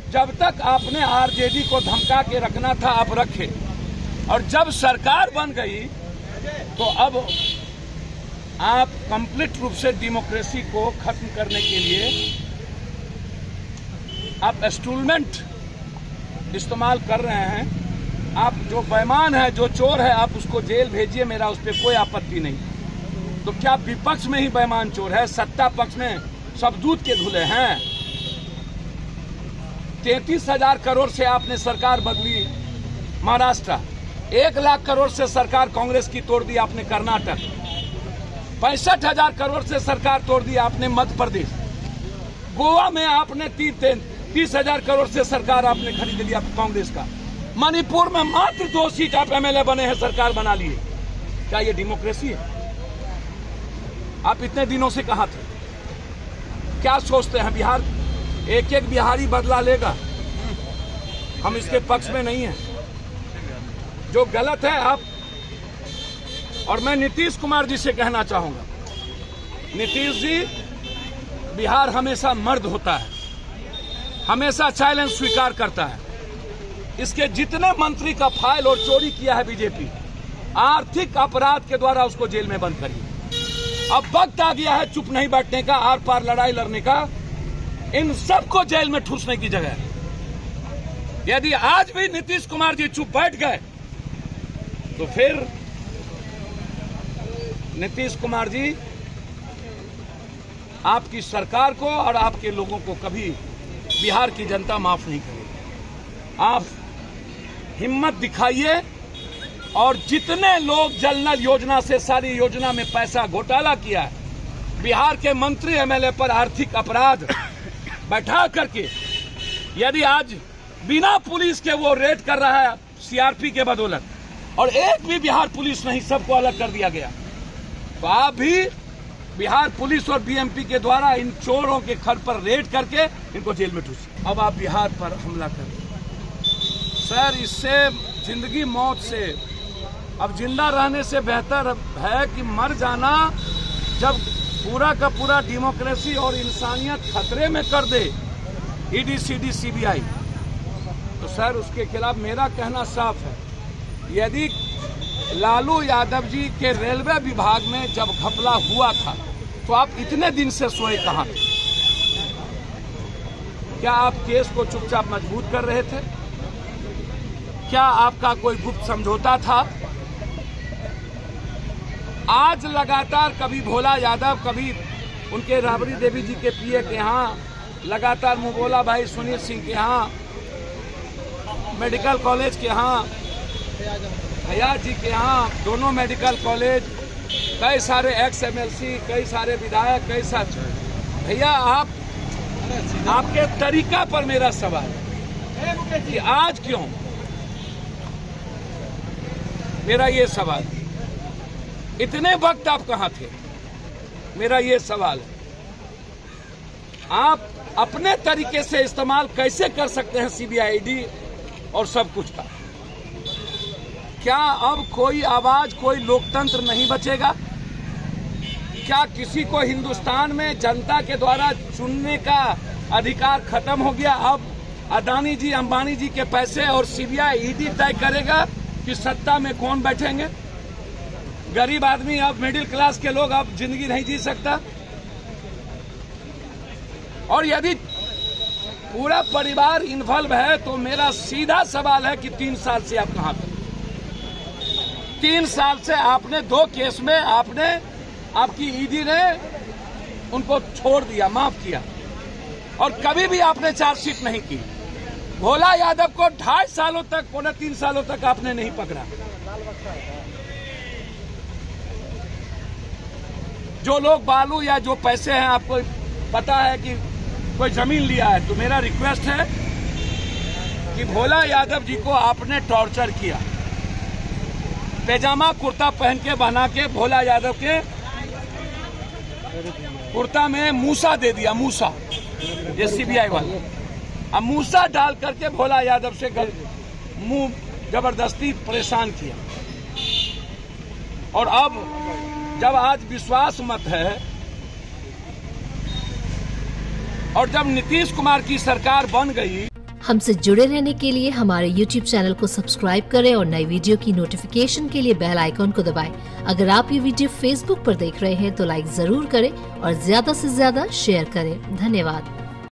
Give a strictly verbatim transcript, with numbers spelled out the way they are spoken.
जब तक आपने आरजेडी को धमका के रखना था आप रखे, और जब सरकार बन गई तो अब आप कंप्लीट रूप से डेमोक्रेसी को खत्म करने के लिए आप इंस्ट्रूमेंट इस्तेमाल कर रहे हैं। आप जो बेईमान है, जो चोर है, आप उसको जेल भेजिए, मेरा उस पर कोई आपत्ति नहीं। तो क्या विपक्ष में ही बेईमान चोर है, सत्ता पक्ष में सब दूध के धुले हैं? तैंतीस हजार करोड़ से आपने सरकार बदली महाराष्ट्र, एक लाख करोड़ से सरकार कांग्रेस की तोड़ दी आपने कर्नाटक, पैंसठ हजार करोड़ से सरकार तोड़ दी आपने मध्य प्रदेश, गोवा में आपने तीस हजार करोड़ से सरकार आपने खरीद लिया कांग्रेस का, मणिपुर में मात्र दो सीट आप एमएलए बने हैं, सरकार बना लिए। क्या ये डेमोक्रेसी है? आप इतने दिनों से कहां थे? क्या सोचते हैं बिहार एक एक बिहारी बदला लेगा? हम इसके पक्ष में नहीं हैं। जो गलत है आप, और मैं नीतीश कुमार जी से कहना चाहूंगा, नीतीश जी, बिहार हमेशा मर्द होता है, हमेशा चैलेंज स्वीकार करता है। इसके जितने मंत्री का फाइल और चोरी किया है बीजेपी, आर्थिक अपराध के द्वारा उसको जेल में बंद करिए। अब वक्त आ गया है चुप नहीं बैठने का, आर पार लड़ाई लड़ने का। इन सबको जेल में ठूसने की जगह यदि आज भी नीतीश कुमार जी चुप बैठ गए तो फिर नीतीश कुमार जी आपकी सरकार को और आपके लोगों को कभी बिहार की जनता माफ नहीं करेगी। आप हिम्मत दिखाइए, और जितने लोग जल नल योजना से सारी योजना में पैसा घोटाला किया है, बिहार के मंत्री एमएलए पर आर्थिक अपराध बैठा करके यदि आज बिना पुलिस के वो रेड कर रहा है सीआरपी के बदौलत, और एक भी बिहार पुलिस नहीं, सबको अलग कर दिया गया, तो आप भी बिहार पुलिस और बीएमपी के द्वारा इन चोरों के घर पर रेड करके इनको जेल में ठूसिए। अब आप बिहार पर हमला कर सर, इससे जिंदगी मौत से, अब जिंदा रहने से बेहतर है कि मर जाना। जब पूरा का पूरा डेमोक्रेसी और इंसानियत खतरे में कर दे ईडी, सीडी, सीबीआई, तो सर उसके खिलाफ मेरा कहना साफ है। यदि लालू यादव जी के रेलवे विभाग में जब घपला हुआ था तो आप इतने दिन से सोए कहां थे? क्या आप केस को चुपचाप मजबूत कर रहे थे? क्या आपका कोई गुप्त समझौता था? आज लगातार कभी भोला यादव, कभी उनके राबड़ी देवी जी के पीए के यहाँ, लगातार मुबोला भाई सुनील सिंह के यहाँ, मेडिकल कॉलेज के यहाँ, भैया जी के यहाँ, दोनों मेडिकल कॉलेज, कई सारे एक्स एमएलसी, कई सारे विधायक, कई सारे भैया, आप आपके तरीका पर मेरा सवाल है कि आज क्यों, मेरा ये सवाल, इतने वक्त आप कहां थे? मेरा ये सवाल है। आप अपने तरीके से इस्तेमाल कैसे कर सकते हैं सीबीआई, ईडी और सब कुछ का? क्या अब कोई आवाज, कोई लोकतंत्र नहीं बचेगा? क्या किसी को हिंदुस्तान में जनता के द्वारा चुनने का अधिकार खत्म हो गया? अब अदानी जी, अंबानी जी के पैसे और सीबीआई, ईडी तय करेगा कि सत्ता में कौन बैठेंगे? गरीब आदमी, अब मिडिल क्लास के लोग अब जिंदगी नहीं जी सकता। और यदि पूरा परिवार इन्वॉल्व है तो मेरा सीधा सवाल है कि तीन साल से आप कहां थे? तीन साल से आपने दो केस में आपने, आपकी ईडी ने उनको छोड़ दिया, माफ किया, और कभी भी आपने चार्जशीट नहीं की। भोला यादव को ढाई सालों तक, पौने तीन सालों तक आपने नहीं पकड़ा। जो लोग बालू या जो पैसे हैं, आपको पता है कि कोई जमीन लिया है, तो मेरा रिक्वेस्ट है कि भोला यादव जी को आपने टॉर्चर किया, पैजामा कुर्ता पहन के बना के भोला यादव के कुर्ता में मूसा दे दिया, मूसा, ये सीबीआई वाले, अब मूसा डाल करके भोला यादव से मुंह जबरदस्ती परेशान किया। और अब जब आज विश्वास मत है और जब नीतीश कुमार की सरकार बन गई, हमसे जुड़े रहने के लिए हमारे यूट्यूब चैनल को सब्सक्राइब करें और नई वीडियो की नोटिफिकेशन के लिए बेल आइकॉन को दबाएं। अगर आप ये वीडियो फेसबुक पर देख रहे हैं तो लाइक जरूर करें और ज्यादा से ज्यादा शेयर करें। धन्यवाद।